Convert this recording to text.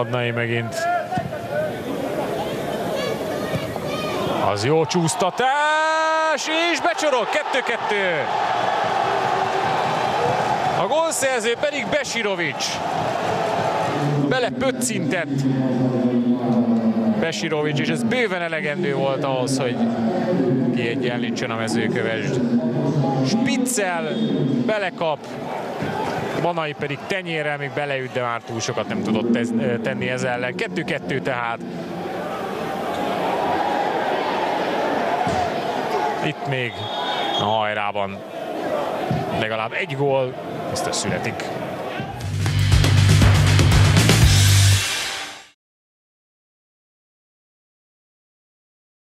Hadnai megint. Az jó csúsztatás, és becsorog, 2-2. A gólszerző pedig Besirovic. Belepöccintett Besirovic, és ez bőven elegendő volt ahhoz, hogy kiegyenlítsen a Mezőkövesd. Spiccel, belekap, Banai pedig tenyérrel még beleüt, de már túl sokat nem tudott tenni ez ellen. 2-2 tehát. Itt még a hajrában legalább egy gól, biztos születik.